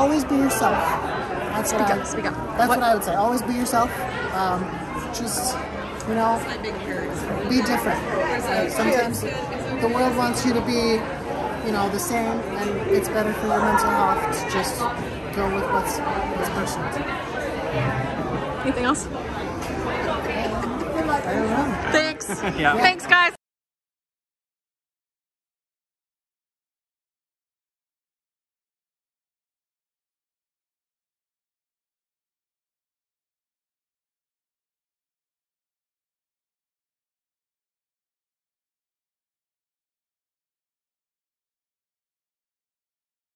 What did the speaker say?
always be yourself. That's what Speak up. That's what I would say. Always be yourself. Just, you know, be different. Right? Sometimes the world wants you to be, you know, the same, and it's better for your mental health to just go with what's personal. Anything else? I don't know. Thanks. Yeah. Thanks, guys.